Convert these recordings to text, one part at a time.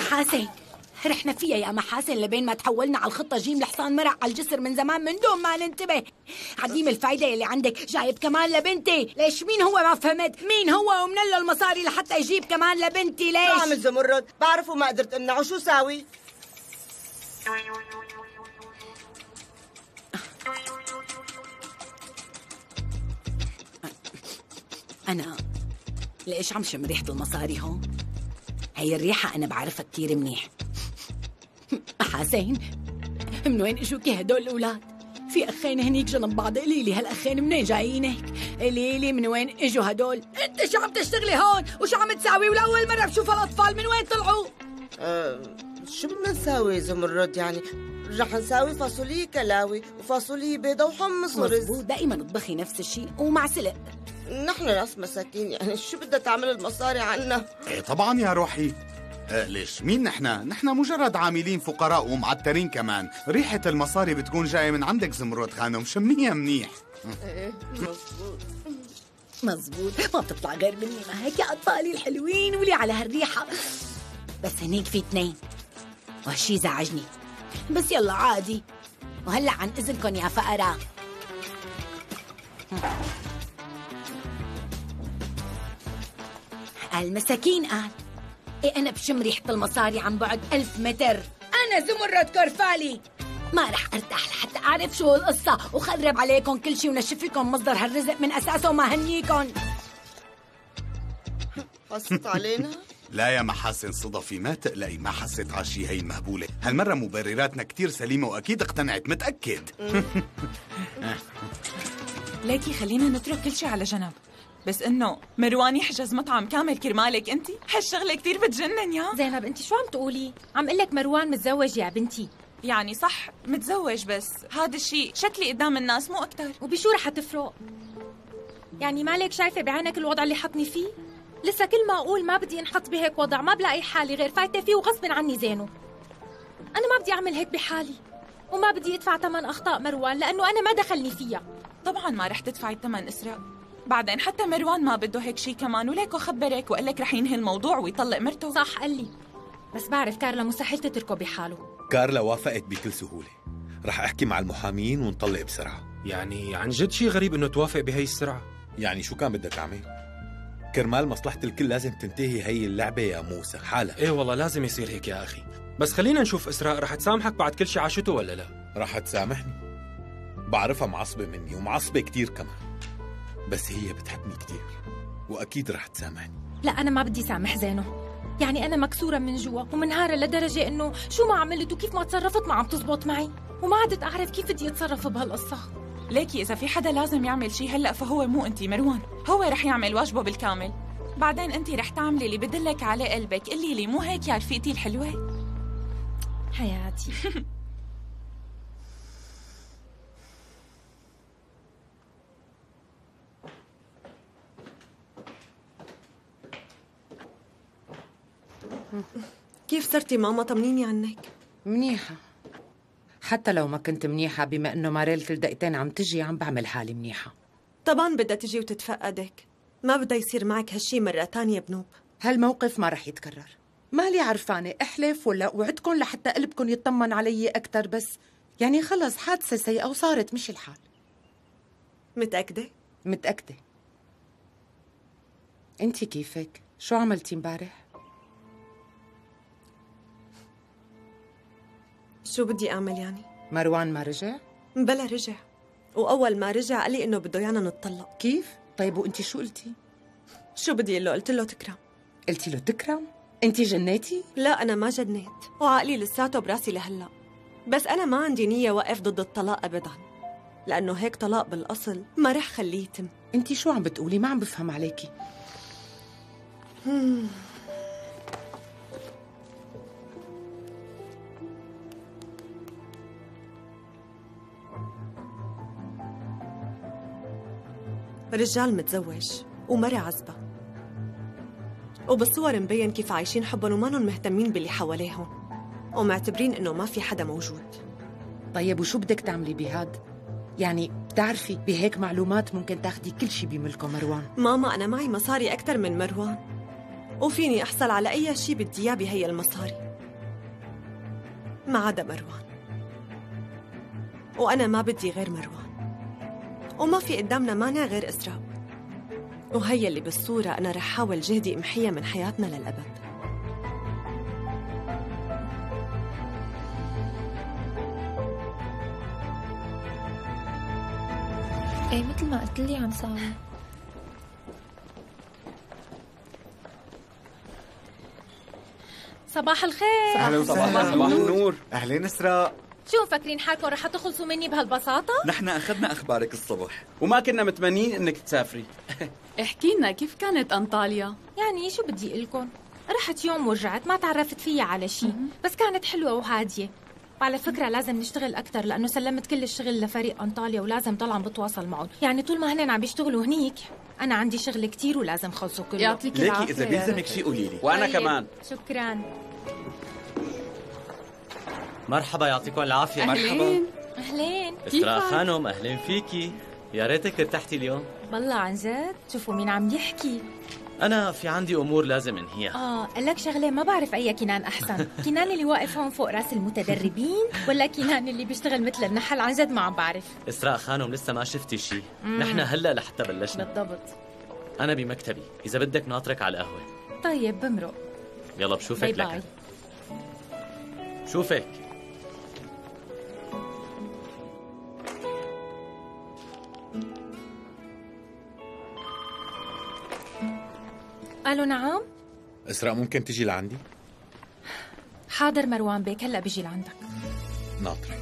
محاسن رحنا فيها يا محاسن لبين ما تحولنا على الخطة جيم لحصان مرع على الجسر من زمان من دون ما ننتبه. عديم الفايدة اللي عندك جايب كمان لبنتي. ليش مين هو ما فهمت؟ مين هو ومن له المصاري لحتى يجيب كمان لبنتي؟ ليش؟ شو عمل زمرد؟ بعرف وما قدرت امنعه. شو ساوي؟ أنا ليش عم شم ريحة المصاري هون؟ هي الريحة أنا بعرفها كتير منيح. محاسن من وين اجوكي هدول الأولاد؟ في أخين هنيك جنب بعض. قليلي هالأخين منين جايين هيك؟ قليلي من وين اجوا هدول؟ أنت شو عم تشتغلي هون؟ وشو عم تساوي؟ ولأول مرة بشوف هالأطفال من وين طلعوا؟ شو بدنا نساوي زمرد يعني؟ رح نساوي فاصولية كلاوي وفاصولية بيضة وحمص ورز. مظبوط، دائما اطبخي نفس الشيء ومع سلق. نحن ناس مساكين يعني شو بدها تعمل المصاري عنا؟ ايه طبعا يا روحي. ليش مين نحن مجرد عاملين فقراء ومعترين كمان. ريحة المصاري بتكون جاية من عندك زمرد خانم، شميها منيح. ايه مظبوط مظبوط، ما بتطلع غير مني ما هيك يا أطفالي الحلوين. ولي على هالريحة. بس هنيك في اثنين وهالشي زعجني، بس يلا عادي. وهلأ عن إذنكم يا فقراء. المساكين قال إيه أنا بشم ريحة المصاري عن بعد 1000 متر. أنا زمرد كرفالي ما رح أرتاح لحتى أعرف شو القصة وخرب عليكم كل شي ونشف لكم مصدر هالرزق من أساسه وما هنيكم. قصت علينا؟ لا يا محاسن صدفي، ما تقلقي، ما حسيت على شي. هي المهبولة هالمرة مبرراتنا كتير سليمة وأكيد اقتنعت، متأكد. ليكي خلينا نترك كل شي على جنب، بس انه مروان يحجز مطعم كامل كرمالك انتي، هالشغله كتير بتجنن يا زينب. انت شو عم تقولي؟ عم قلك مروان متزوج يا بنتي. يعني صح متزوج، بس هذا الشيء شكلي قدام الناس مو اكتر. وبشو رح تفرق؟ يعني مالك شايفه بعينك الوضع اللي حطني فيه؟ لسه كل ما اقول ما بدي انحط بهيك وضع ما بلاقي حالي غير فايته فيه وغصب عني زينو. انا ما بدي اعمل هيك بحالي وما بدي ادفع ثمن اخطاء مروان لانه انا ما دخلني فيها. طبعا ما رح تدفعي الثمن اسراء. بعدين حتى مروان ما بده هيك شيء كمان، وليكو خبرك وقال لك رح ينهي الموضوع ويطلق مرته. صح قال لي، بس بعرف كارلا مستحيل تتركه بحاله. كارلا وافقت بكل سهولة. رح أحكي مع المحامين ونطلق بسرعة. يعني عن جد شيء غريب إنه توافق بهي السرعة. يعني شو كان بدك أعمل؟ كرمال مصلحة الكل لازم تنتهي هي اللعبة يا موسى حالها. إيه والله لازم يصير هيك يا أخي. بس خلينا نشوف إسراء رح تسامحك بعد كل شيء عاشته ولا لا؟ رح تسامحني. بعرفها معصبة مني ومعصبة كتير كمان، بس هي بتحبني كتير وأكيد رح تسامحني. لا أنا ما بدي سامح زينو. يعني أنا مكسورة من جوا ومنهارة لدرجة إنه شو ما عملت وكيف ما تصرفت ما عم تزبط معي، وما عدت أعرف كيف بدي أتصرف بهالقصة. ليكي إذا في حدا لازم يعمل شيء هلأ فهو مو أنتي، مروان. هو رح يعمل واجبه بالكامل، بعدين أنتي رح تعملي اللي بدلك عليه قلبك. قلي لي مو هيك يا رفيقتي الحلوة؟ حياتي. كيف صرتي ماما؟ طمنيني عنك. منيحة، حتى لو ما كنت منيحة بما انه ماريل كل دقيقتين عم تجي عم بعمل حالي منيحة. طبعا بدها تجي وتتفقدك، ما بدها يصير معك هالشي مرة تانية بنوب. هالموقف ما رح يتكرر. مالي عرفانة احلف ولا وعدكن لحتى قلبكن يطمن علي اكتر، بس يعني خلص حادثة سيئة وصارت مشي الحال. متأكدة؟ متأكدة. انتي كيفك؟ شو عملتي امبارح؟ شو بدي أعمل يعني؟ مروان ما رجع؟ بلا رجع، وأول ما رجع قال لي إنه بده يانا نتطلق. كيف؟ طيب وانتي شو قلتي؟ شو بدي له؟ قلت له تكرم. قلتي له تكرم؟ انتي جنيتي؟ لا أنا ما جنيت، وعقلي لساته براسي لهلا، بس أنا ما عندي نية وقف ضد الطلاق أبداً، لأنه هيك طلاق بالأصل ما رح خليه يتم. انتي شو عم بتقولي؟ ما عم بفهم عليكي. رجال متزوج ومرة عزبة، وبالصور مبين كيف عايشين حبهم ومانن مهتمين باللي حواليهم ومعتبرين إنه ما في حدا موجود. طيب وشو بدك تعملي بهاد؟ يعني بتعرفي بهيك معلومات ممكن تاخدي كل شي بملكه مروان. ماما أنا معي مصاري أكتر من مروان، وفيني أحصل على أي شي بدي إياه بهي المصاري. ما عدا مروان. وأنا ما بدي غير مروان، وما في قدامنا مانع غير إسراء، وهي اللي بالصورة أنا رح حاول جهدي امحيها من حياتنا للأبد. ايه مثل ما قلت لي عم ساوي. صباح الخير. اهلا وسهلا. صباح النور. اهلين اسراء. شو مفكرين حالكم رح تخلصوا مني بهالبساطة؟ نحن اخذنا اخبارك الصبح وما كنا متمنين انك تسافري. احكي لنا كيف كانت أنطاليا؟ يعني شو بدي اقلكن؟ رحت يوم ورجعت، ما تعرفت فيها على شيء، بس كانت حلوة وهادية. وعلى فكرة لازم نشتغل أكثر لأنه سلمت كل الشغل لفريق أنطاليا ولازم ضل عم بتواصل معهم، يعني طول ما هن عم بيشتغلوا هنيك أنا عندي شغل كتير ولازم خلصه كله. يعطيك ليكي العافية. اذا بيلزمك شيء قولي لي. وانا طيب. كمان. شكرا. مرحبا، يعطيكم العافية. مرحبا. أهلين. إسراء خانم، أهلين فيكي. يا ريتك ارتحتي اليوم. بالله عن جد؟ شوفوا مين عم يحكي. أنا في عندي أمور لازم أنهيها. قال لك شغلة، ما بعرف أي كنان أحسن، كنان اللي واقف هون فوق راس المتدربين ولا كنان اللي بيشتغل مثل النحل؟ عن جد ما عم بعرف. إسراء خانم لسه ما شفتي شيء، نحن هلأ لحتى بلشنا. بالضبط. أنا بمكتبي، إذا بدك ناطرك على القهوة. طيب بمرق. يلا بشوفك. باي باي. لك شوفك. قالوا نعم؟ إسراء ممكن تجي لعندي؟ حاضر مروان بيك، هلا بيجي لعندك. ناطرك.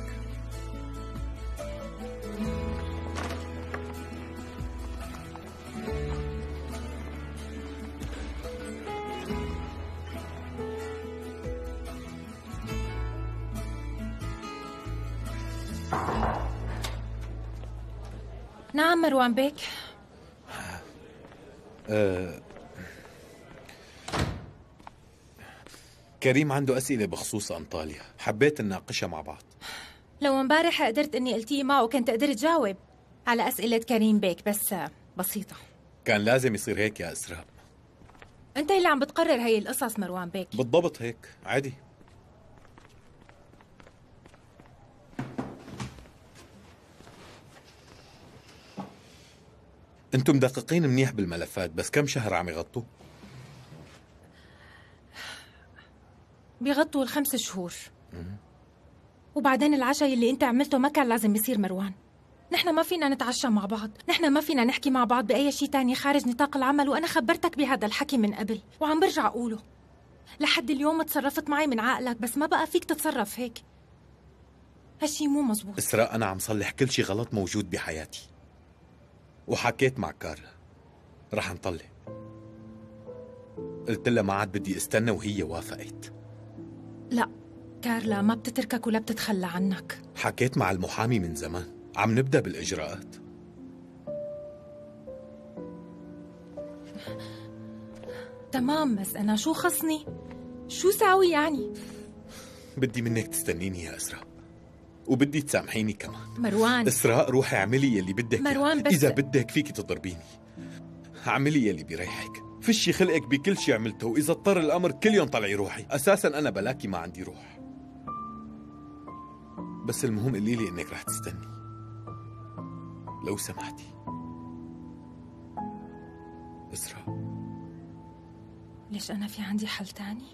نعم مروان بيك. كريم عنده أسئلة بخصوص أنطاليا، حبيت نناقشها مع بعض. لو امبارح قدرت اني التقي معه كنت قدرت جاوب على اسئله كريم بيك، بس بسيطه. كان لازم يصير هيك يا إسراء. انت اللي عم بتقرر هي القصص مروان بيك. بالضبط هيك، عادي. انتم مدققين منيح بالملفات، بس كم شهر عم يغطوا؟ بيغطوا ال5 شهور. وبعدين العشاء اللي انت عملته ما كان لازم يصير مروان. نحن ما فينا نتعشى مع بعض، نحن ما فينا نحكي مع بعض بأي شيء تاني خارج نطاق العمل، وأنا خبرتك بهذا الحكي من قبل وعم برجع أقوله. لحد اليوم تصرفت معي من عقلك، بس ما بقى فيك تتصرف هيك. هالشي مو مزبوط. إسراء أنا عم صلح كل شي غلط موجود بحياتي، وحكيت مع كارلا رح نطلق. قلت لها ما عاد بدي استنى وهي وافقت. لا، كارلا ما بتتركك ولا بتتخلى عنك. حكيت مع المحامي من زمان، عم نبدأ بالإجراءات. تمام، بس أنا شو خصني؟ شو ساوي يعني؟ بدي منك تستنيني يا إسراء، وبدي تسامحيني كمان. مروان إسراء روحي اعملي يلي بدك. مروان بس إذا بدك فيك تضربيني، اعملي يلي بيريحك. فشي خلقك بكل شي عملته، وإذا اضطر الأمر كل يوم طلعي روحي. أساساً أنا بلاكي ما عندي روح، بس المهم قولي لي إنك رح تستني لو سمحتي. إسراء. ليش أنا في عندي حل تاني؟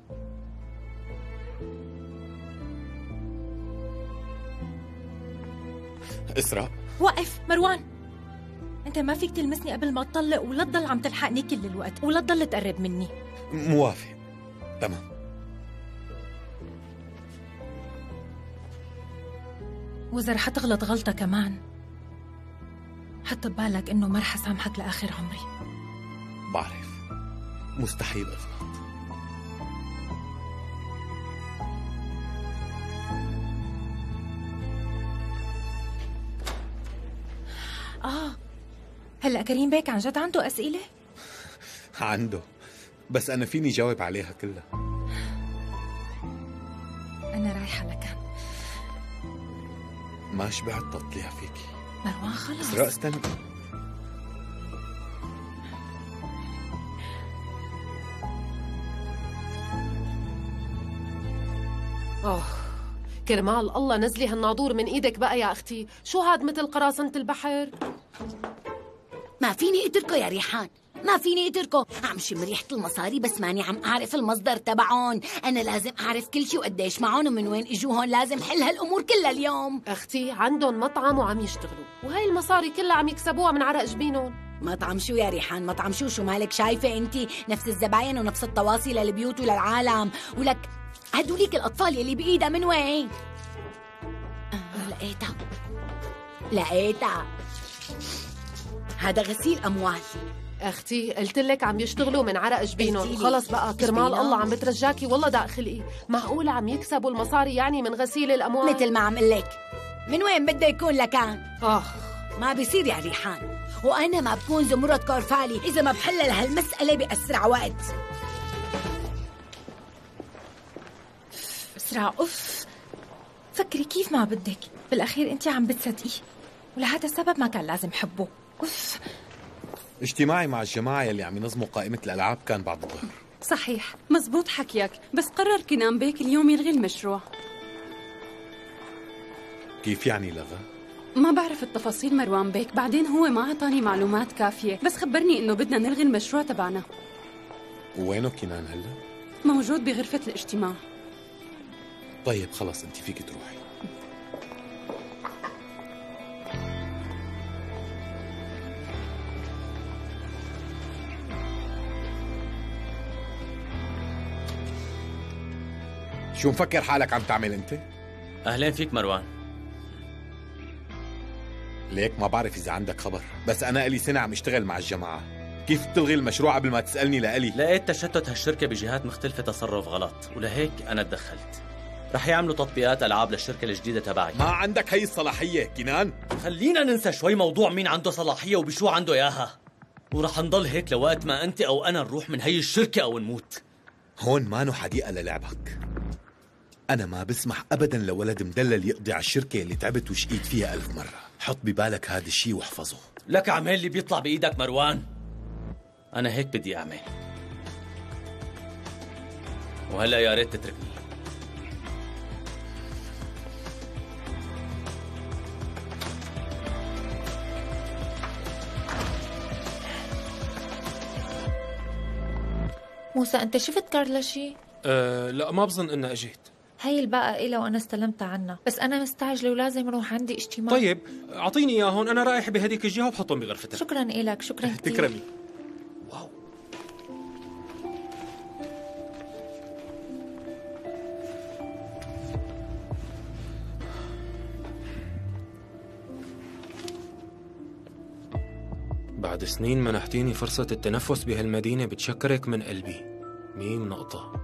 إسراء. وقف مروان، أنت ما فيك تلمسني قبل ما تطلق، ولا تضل عم تلحقني كل الوقت، ولا تضل تقرب مني. موافق. تمام. وإذا رح تغلط غلطة كمان حط ببالك إنه ما رح أسامحك لآخر عمري. بعرف، مستحيل أغلط. هلأ كريم بيك عن جد عنده أسئلة؟ عنده، بس أنا فيني جاوب عليها كلها. أنا رايحة لك. ما شبعت تطليها فيكي مروان. خلص إسراء استني. كرمال الله نزلي هالناظور من ايدك بقى يا اختي، شو هاد مثل قراصنة البحر؟ ما فيني اتركه يا ريحان، ما فيني اتركه. عم شم ريحة المصاري بس ماني عم اعرف المصدر تبعهم. انا لازم اعرف كل شيء وقديش معهم ومن وين اجوا هون. لازم حل هالامور كلها اليوم. اختي عندهم مطعم وعم يشتغلوا، وهي المصاري كلها عم يكسبوها من عرق جبينهم. مطعم شو يا ريحان؟ مطعم شو مالك شايفة انتي نفس الزباين ونفس التواصي للبيوت وللعالم ولك هدوليك الاطفال يلي بايدها من وين؟ لقيتها هذا غسيل اموال. اختي قلت لك عم يشتغلوا من عرق جبينهم. خلص بقى كرمال الله عم بترجاكي والله داخلي. معقولة عم يكسبوا المصاري يعني من غسيل الاموال؟ مثل ما عم قلك، من وين بده يكون لكان؟ ما بيصير يا ريحان، وانا ما بكون زمرد كورفالي اذا ما بحل لهالمسألة بأسرع وقت. اسرع فكري كيف ما بدك، بالاخير انت عم بتصدقي، ولهذا السبب ما كان لازم حبه. اجتماعي مع الجماعة يلي عم ينظموا قائمة الألعاب كان بعد الظهر. صحيح، مزبوط حكيك، بس قرر كنان بيك اليوم يلغي المشروع. كيف يعني لغى؟ ما بعرف التفاصيل مروان بيك، بعدين هو ما أعطاني معلومات كافية، بس خبرني إنه بدنا نلغي المشروع تبعنا. وينه كنان هلا؟ موجود بغرفة الاجتماع. طيب خلص انت فيك تروحي. شو مفكر حالك عم تعمل انت؟ اهلين فيك مروان. ليك ما بعرف اذا عندك خبر، بس انا الي سنة عم اشتغل مع الجماعة. كيف بتلغي المشروع قبل ما تسألني لألي؟ لقيت تشتت هالشركة بجهات مختلفة تصرف غلط، ولهيك انا تدخلت. رح يعملوا تطبيقات العاب للشركة الجديدة تبعي. ما عندك هي الصلاحية كنان. خلينا ننسى شوي موضوع مين عنده صلاحية وبشو عنده اياها، ورح نضل هيك لوقت ما انت او انا نروح من هي الشركة او نموت. هون مانو حديقة للعبك. أنا ما بسمح أبداً لولد مدلل يقضي على الشركة اللي تعبت وشقيت فيها 1000 مرة. حط ببالك هذا الشيء واحفظه. لك اعمل اللي بيطلع بإيدك مروان. أنا هيك بدي أعمل. وهلأ يا ريت تتركني. موسى انت شفت كارلا شي؟ لا ما بظن انها اجيت. هي الباقة إلها وأنا استلمتها عنها، بس أنا مستعجلة ولازم أروح عندي اجتماع. طيب أعطيني إياهم، أنا رايح بهديك الجهة وبحطهم بغرفتك. شكراً إلك، شكراً كتير. تكرمي. واو. بعد سنين منحتيني فرصة التنفس بهالمدينة، بتشكرك من قلبي. ميم نقطة.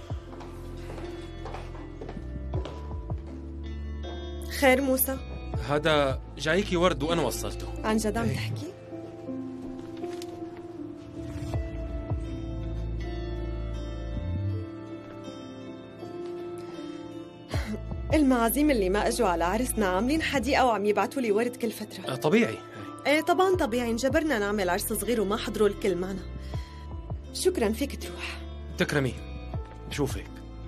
خير موسى؟ هذا جايكي ورد وأنا وصلته. عن جد عم تحكي؟ المعازيم اللي ما اجوا على عرسنا عاملين حديقة وعم يبعتوا لي ورد كل فترة. طبيعي. ايه طبعا طبيعي، انجبرنا نعمل عرس صغير وما حضروا الكل معنا. شكرا، فيك تروح. تكرمي. بشوفك.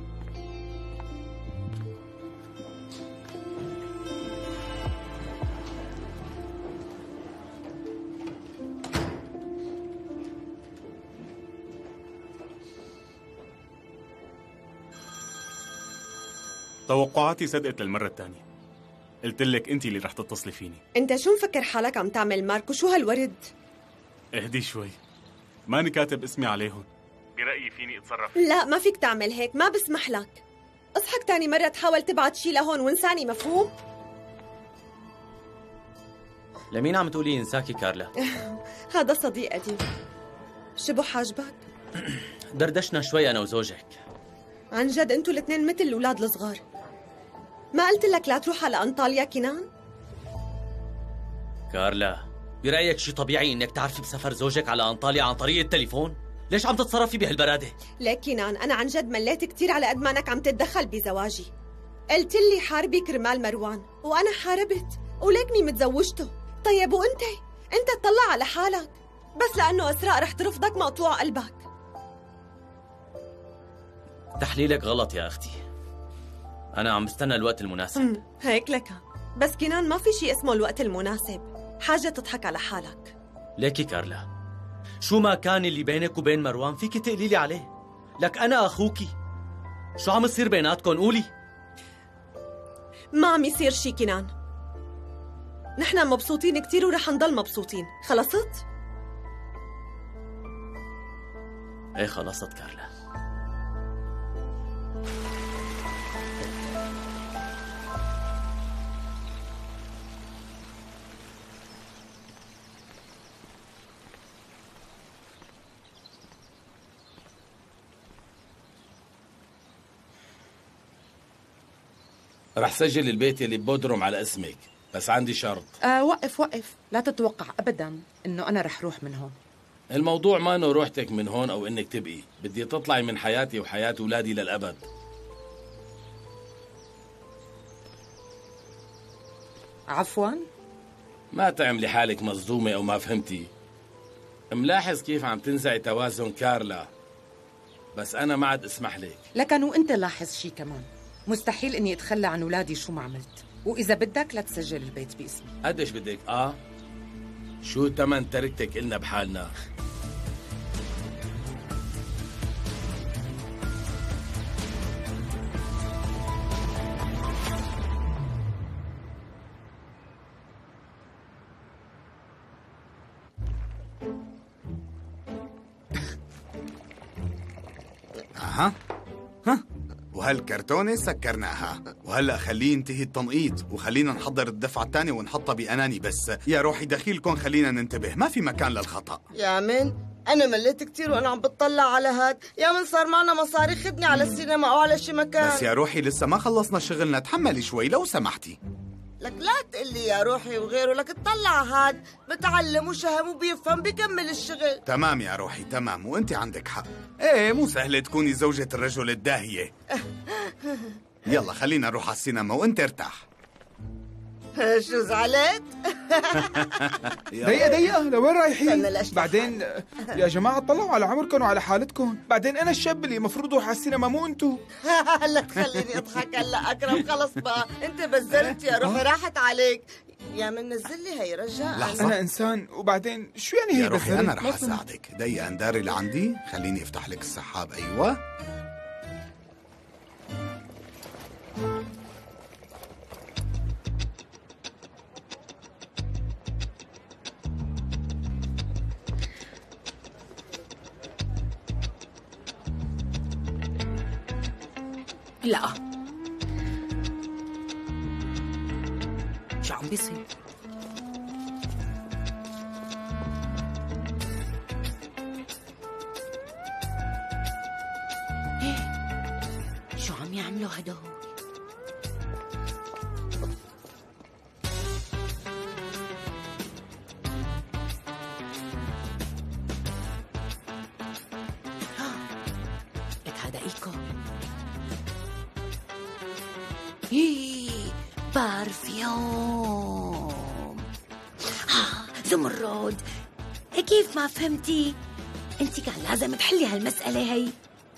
توقعاتي صدقت للمرة الثانية. قلت لك انت اللي رح تتصلي فيني. انت شو مفكر حالك عم تعمل ماركو؟ شو هالورد؟ اهدي شوي، ماني كاتب اسمي عليهم. برأيي فيني اتصرف. لا ما فيك تعمل هيك، ما بسمح لك. اصحك تاني مرة تحاول تبعت شي لهون وانساني، مفهوم؟ لمين عم تقولي انساكي كارلا؟ هذا صديق قديم. شبه حاجبك؟ دردشنا شوي انا وزوجك. عن جد انتوا الاثنين مثل الاولاد الصغار. ما قلت لك لا تروح على انطاليا كنان؟ كارلا، برأيك شي طبيعي انك تعرفي بسفر زوجك على انطاليا عن طريق التليفون؟ ليش عم تتصرفي بهالبرادة؟ ليك كنان، انا عن جد مليت كثير على قد ما انك عم تتدخل بزواجي. قلت لي حاربي كرمال مروان، وانا حاربت وليكني متزوجته. طيب وانت تطلع على حالك، بس لانه اسراء رح ترفضك مقطوع قلبك. تحليلك غلط يا اختي. أنا عم بستنى الوقت المناسب. هيك لك. بس كنان ما في شيء اسمه الوقت المناسب. حاجة تضحك على حالك. ليكي كارلا، شو ما كان اللي بينك وبين مروان فيكي تقلي لي عليه. لك أنا أخوكي، شو عم يصير بيناتكم؟ قولي. ما عم يصير شي كنان. نحن مبسوطين كتير ورح نضل مبسوطين. خلصت؟ ايه خلصت كارلا. رح سجل البيت اللي ببودروم على اسمك، بس عندي شرط. وقف لا تتوقع أبدا إنه أنا رح روح من هون. الموضوع ما إنه روحتك من هون أو إنك تبقي، بدي تطلعي من حياتي وحياة أولادي للأبد. عفواً؟ ما تعملي حالك مصدومة أو ما فهمتي. ملاحظ كيف عم تنزعي توازن كارلا، بس أنا ما عاد اسمح لك. لكن وأنت لاحظ شي كمان، مستحيل إني أتخلى عن أولادي شو ما عملت، وإذا بدك لا تسجل البيت باسمي. قديش بدك؟ شو تمن تركتك إلنا بحالنا؟ وهالكرتونة سكرناها، وهلأ خليه ينتهي التنقيط وخلينا نحضر الدفعة الثانية ونحطها بأناني. بس يا روحي دخيلكم خلينا ننتبه، ما في مكان للخطأ. يا من أنا مليت كتير وأنا عم بتطلع على هاد. يا من صار معنا مصاري، خدني على السينما أو على شي مكان. بس يا روحي لسه ما خلصنا شغلنا، تحملي شوي لو سمحتي. لك لا تقلي يا روحي وغيره، لك تطلع هاد بتعلم وشهم وبيفهم بيكمل الشغل. تمام يا روحي تمام، وانت عندك حق. ايه مو سهلة تكوني زوجة الرجل الداهية. يلا خلينا نروح على السينما وانت ارتاح. شو زعلت؟ دقيقة لوين رايحين؟ بعدين يا جماعة طلعوا على عمركم وعلى حالتكم، بعدين أنا الشاب اللي مفروض أروح على السينما مو أنتو. لا تخليني أضحك هلا أكرم، خلص بقى أنت بزرت يا روحي، راحت عليك. يا من نزل لي هي رجاء. لحظة. أنا إنسان، وبعدين شو يعني هي يا روحي بزرت؟ أنا رح أساعدك. دقيقة نداري اللي عندي، خليني أفتح لك السحاب. أيوة لا شو عم بيصير؟ شو عم يعملوا هدول؟ لك هذا إيكو بارفيوم. زمرد، كيف ما فهمتي؟ انت كان لازم تحلي هالمسألة هي.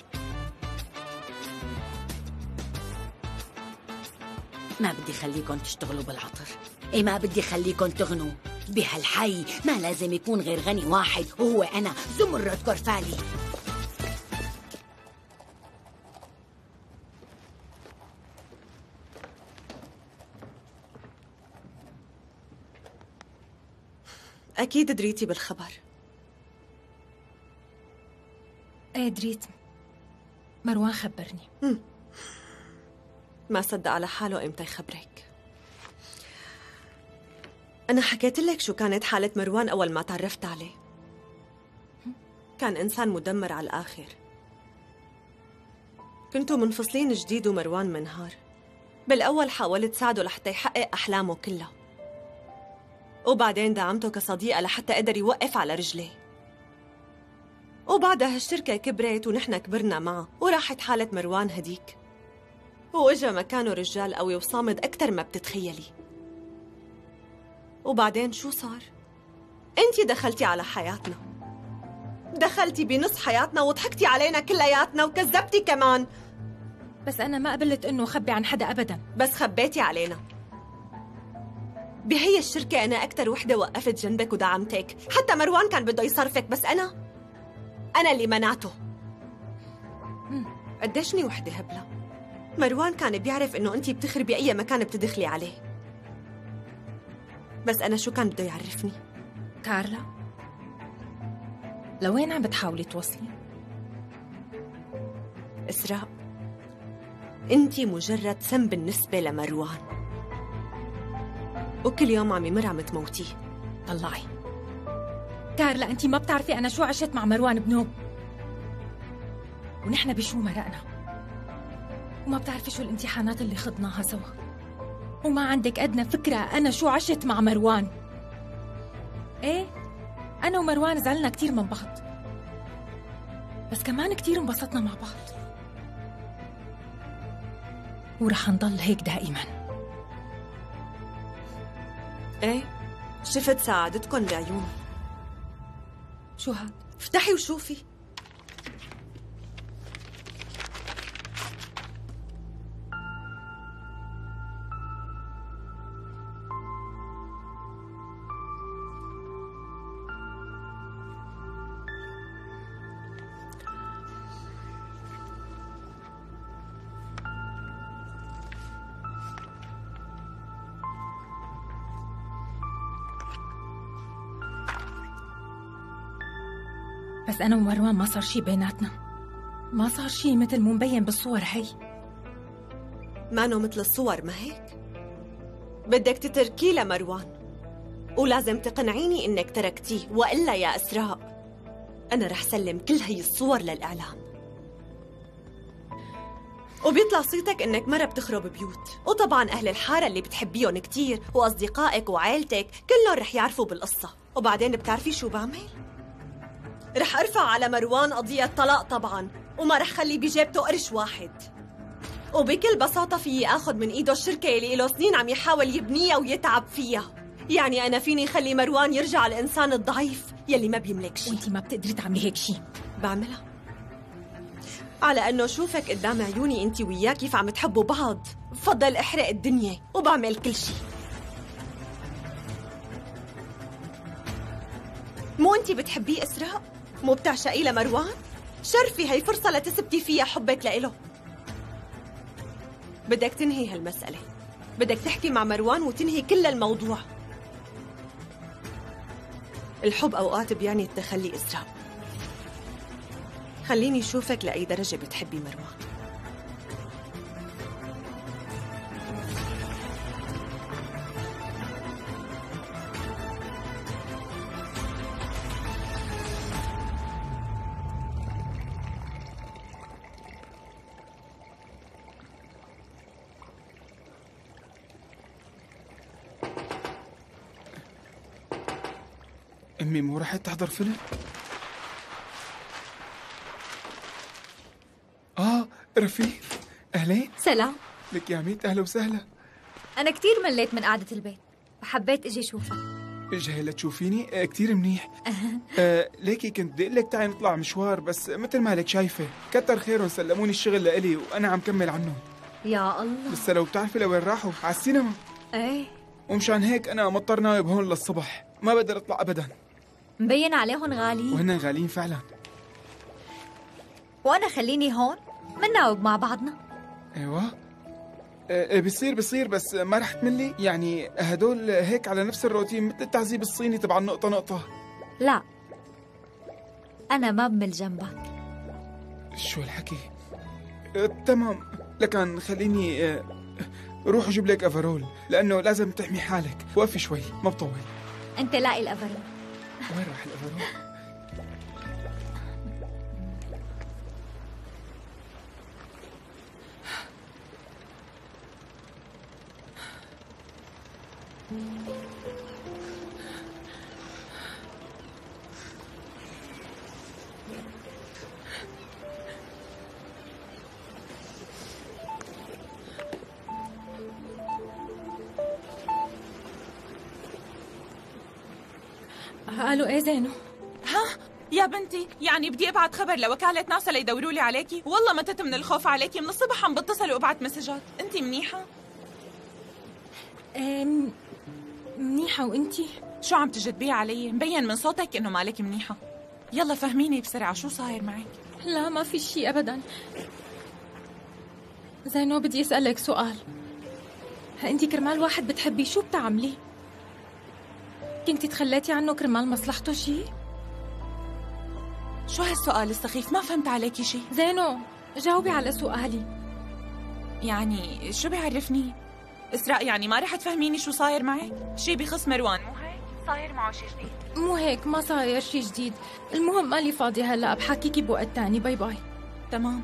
ما بدي خليكن تشتغلوا بالعطر، ما بدي خليكن تغنوا. بهالحي ما لازم يكون غير غني واحد، وهو أنا زمرد كرفالي. أكيد دريتي بالخبر. ايه دريت، مروان خبرني. ما صدق على حاله امتى يخبرك. أنا حكيت لك شو كانت حالة مروان أول ما تعرفت عليه. كان إنسان مدمر على الآخر. كنتوا منفصلين جديد ومروان منهار. بالأول حاولت ساعده لحتى يحقق أحلامه كلها، وبعدين دعمته كصديقة لحتى قدر يوقف على رجليه. وبعدها هالشركة كبرت ونحن كبرنا معه، وراحت حالة مروان هديك، وإجا مكانه رجال قوي وصامد أكتر ما بتتخيلي. وبعدين شو صار؟ أنتي دخلتي على حياتنا، دخلتي بنص حياتنا وضحكتي علينا كلياتنا وكذبتي كمان. بس أنا ما قبلت إنه أخبي عن حدا أبداً. بس خبيتي علينا. بهي الشركة أنا أكتر وحدة وقفت جنبك ودعمتك، حتى مروان كان بده يصرفك بس أنا اللي منعته. قديشني وحدة هبلة. مروان كان بيعرف إنه أنتي بتخربي أي مكان بتدخلي عليه، بس أنا شو كان بده يعرفني؟ كارلا، لوين عم بتحاولي توصلي؟ إسراء، أنتي مجرد سم بالنسبة لمروان، وكل يوم عم يمر عم تموتيه. طلعي كارلا، أنتي ما بتعرفي أنا شو عشت مع مروان بنوب، ونحن بشو مرقنا، وما بتعرفي شو الامتحانات اللي خضناها سوا، وما عندك أدنى فكرة أنا شو عشت مع مروان. إيه، أنا ومروان زعلنا كتير من بعض، بس كمان كتير انبسطنا مع بعض، ورح نضل هيك دائما. إيه، شفت سعادتكن بعيوني. شو هاد؟ افتحي وشوفي. بس أنا ومروان ما صار شي بيناتنا، ما صار شي مثل مو مبين بالصور هي. مانو مثل الصور، ما هيك؟ بدك تتركيه لمروان، ولازم تقنعيني إنك تركتيه، وإلا يا إسراء أنا رح سلم كل هي الصور للإعلام، وبيطلع صيتك إنك مرة بتخرب بيوت، وطبعاً أهل الحارة اللي بتحبيهم كتير وأصدقائك وعائلتك كلهم رح يعرفوا بالقصة. وبعدين بتعرفي شو بعمل؟ رح أرفع على مروان قضية طلاق طبعاً، وما رح خلي بجيبته قرش واحد، وبكل بساطة فيي آخذ من إيده الشركة اللي له سنين عم يحاول يبنيها ويتعب فيها. يعني أنا فيني خلي مروان يرجع الإنسان الضعيف يلي ما بيملك شيء. وانتي ما بتقدري تعملي هيك شيء. بعملها على أنه شوفك قدام عيوني أنتي وياه كيف عم تحبوا بعض، بفضل احرق الدنيا وبعمل كل شيء. مو أنتي بتحبيه إسراء؟ مو بتعشقيه لمروان؟ شرفي، هي فرصة لتثبتي فيها حبك لإله. بدك تنهي هالمسألة، بدك تحكي مع مروان وتنهي كل الموضوع. الحب أوقات بيعني التخلي إسراء. خليني أشوفك لأي درجة بتحبي مروان. أمي مو رحت تحضر فيلم؟ رفيق، أهلين. سلام. لك يا عميد، أهلا وسهلا. أنا كتير مليت من قعدة البيت، فحبيت أجي أشوفك. جاي لتشوفيني؟ كتير منيح. ليكي كنت بدي أقول لك تعي نطلع مشوار، بس مثل ما لك شايفة كتر خيرهم سلموني الشغل لإلي وأنا عم كمل عنهم. يا الله. لسه لو بتعرفي لوين راحوا، على السينما. ايه، ومشان هيك أنا مضطر نايب هون للصبح، ما بقدر أطلع أبدا. مبين عليهم غاليين. وهن غاليين فعلا. وأنا خليني هون مناوب مع بعضنا. ايوه. بصير بس ما رح تملي؟ يعني هدول هيك على نفس الروتين مثل التعذيب الصيني تبع النقطة نقطة. لا، أنا ما بمل جنبك. شو الحكي؟ تمام، لكن خليني روح أجيب لك أفرول، لأنه لازم تحمي حالك. وقفي شوي، ما بطول. أنت لاقي الأفرول. وين راح الأفرول؟ قالوا ايه زينو؟ ها يا بنتي يعني بدي ابعت خبر لوكالة ناسا ليدوروا لي عليكي؟ والله متت من الخوف عليكي، من الصبح عم بتصل وابعت مسجات. انتي منيحة؟ منيحة وانتي؟ شو عم تجدبيه علي؟ مبين من صوتك انه مالك منيحة. يلا فهميني بسرعة شو صاير معك؟ لا ما في شيء ابدا. زينو بدي اسألك سؤال. انتي كرمال واحد بتحبيه شو بتعملي؟ كنتي تخليتي عنه كرمال مصلحته شيء؟ شو هالسؤال السخيف؟ ما فهمت عليكي شيء. زينو جاوبي على سؤالي. يعني شو بيعرفني؟ إسراء يعني ما رح تفهميني شو صاير معك؟ شي بخص مروان مو هيك؟ صاير معه شي جديد؟ مو هيك، ما صاير شي جديد. المهم مالي فاضية هلا، بحكيكي بوقت تاني. باي باي. تمام.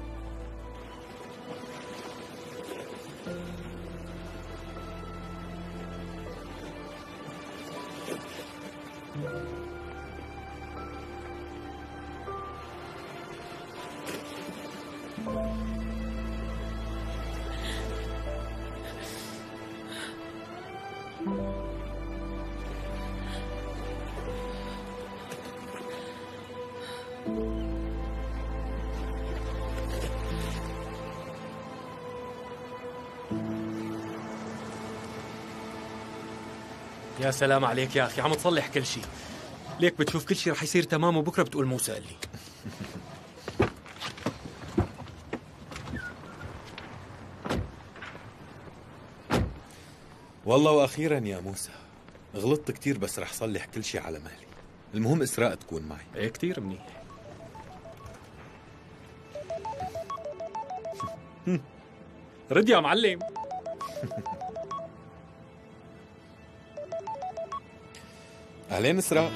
يا سلام عليك يا أخي، عم تصلح كل شيء. ليك بتشوف كل شيء رح يصير تمام وبكرة بتقول موسى قال لي. والله وأخيرا يا موسى غلطت كتير، بس رح صلح كل شيء على مهلي. المهم إسراء تكون معي. ايه كتير منيح. رد يا معلم. أهلين إسراء.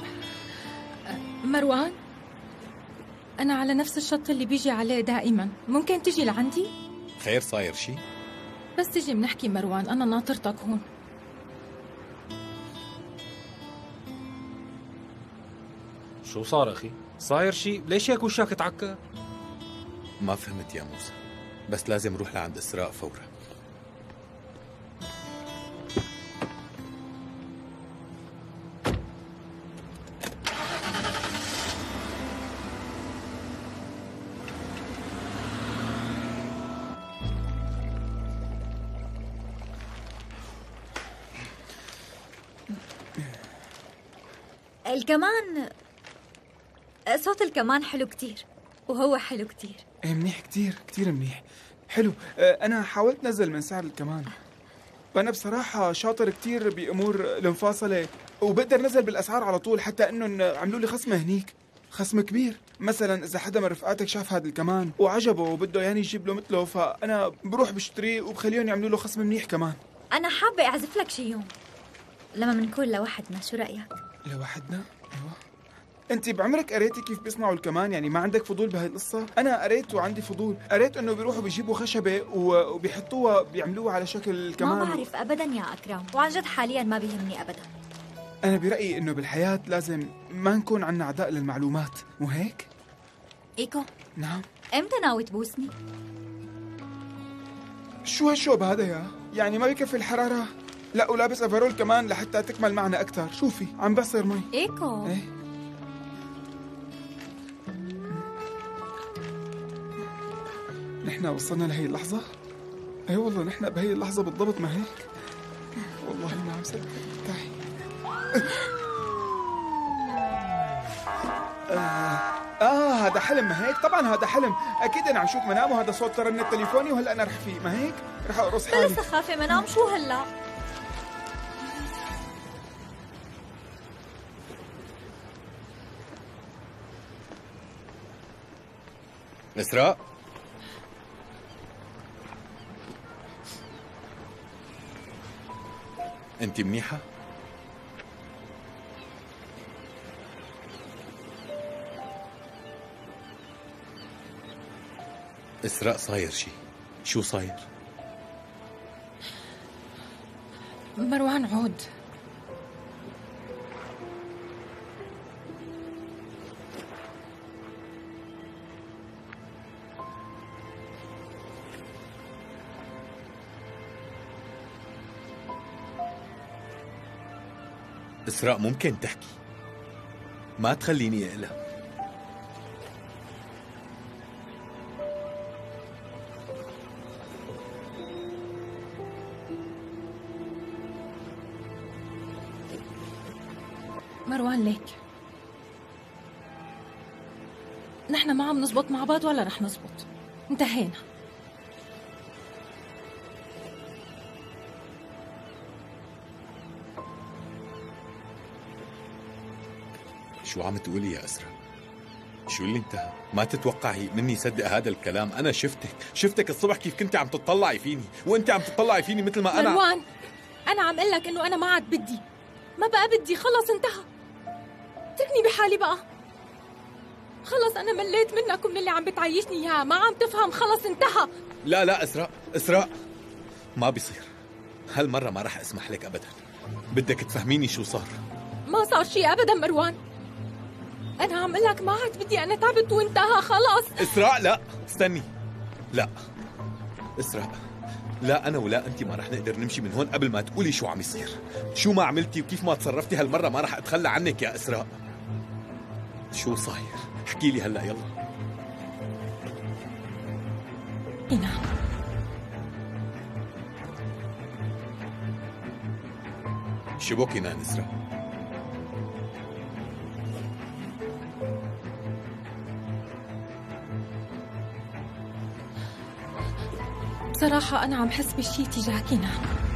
مروان، أنا على نفس الشط اللي بيجي عليه دائما، ممكن تجي لعندي؟ خير صاير شي؟ بس تجي بنحكي مروان، أنا ناطرتك هون. شو صار أخي؟ صاير شي؟ ليش هيك وشك تعكر؟ ما فهمت يا موسى، بس لازم روح لعند إسراء فورا. الكمان، صوت الكمان حلو كتير، وهو حلو كتير. ايه منيح كتير كتير منيح. حلو. أنا حاولت نزل من سعر الكمان، وأنا بصراحة شاطر كتير بأمور المفاصلة، وبقدر نزل بالأسعار على طول، حتى إنه عملوا لي خصم هنيك، خصم كبير. مثلا إذا حدا من رفقاتك شاف هذا الكمان وعجبه وبده يعني يجيب له مثله، فأنا بروح بشتريه وبخليهم يعملوا له خصم منيح كمان. أنا حابة أعزف لك شي يوم لما منكون لوحدنا، شو رأيك؟ لوحدنا؟ ايوه. انت بعمرك قريتي كيف بيصنعوا الكمان؟ يعني ما عندك فضول بهاي القصه؟ انا قريت وعندي فضول، قريت انه بيروحوا بيجيبوا خشبه وبيحطوها بيعملوها على شكل كمان. ما بعرف ابدا يا اكرم، وعن جد حاليا ما بيهمني ابدا. انا برايي انه بالحياه لازم ما نكون عنا اعداء للمعلومات، مو هيك؟ ايكو. نعم. امتى ناوي تبوسني؟ شو هالشوب هذا يا؟ يعني ما بكفي الحراره؟ لا ولابس افرول كمان لحتى تكمل معنا اكثر. شوفي عم بعصر مي. ايكو. ايه. نحن وصلنا لهي اللحظة؟ اي والله نحن بهي اللحظة بالضبط، ما هيك؟ والله ما عم صدق. تعي. هذا حلم، ما هيك؟ طبعا هذا حلم، اكيد انا عم شوف منام وهذا صوت ترنت تليفوني وهلا انا رح فيه، ما هيك؟ رح اقرص حالي. بلا سخافة منام، شو هلا؟ إسراء، أنت منيحة؟ إسراء صاير شي، شو صاير؟ مروان عود. إسراء ممكن تحكي؟ ما تخليني اقلق. مروان ليك نحن ما عم نزبط مع بعض ولا رح نزبط، انتهينا. شو عم تقولي يا أسرى؟ شو اللي انتهى؟ ما تتوقعي مني صدق هذا الكلام. أنا شفتك الصبح كيف كنت عم تطلعي فيني، وأنت عم تطلعي فيني مثل ما أنا. مروان أنا عم قلك إنه أنا ما عاد بدي، ما بقى بدي، خلص انتهى. اتركني بحالي بقى، خلص أنا مليت منك ومن اللي عم بتعيشني إياه، ما عم تفهم، خلص انتهى. لا إسراء ما بيصير، هالمرة ما رح أسمح لك أبدا. بدك تفهميني شو صار. ما صار شيء أبدا مروان، أنا عم قلك ما عاد بدي، أنا تعبت وانتهى خلص. إسراء لا استني، لا إسراء، لا أنا ولا أنت ما رح نقدر نمشي من هون قبل ما تقولي شو عم يصير. شو ما عملتي وكيف ما تصرفتي هالمرة ما رح أتخلى عنك يا إسراء. شو صاير؟ احكي لي هلا يلا. نعم شو بك يا إسراء؟ بصراحة أنا عم حس بشي تجاهك. نعم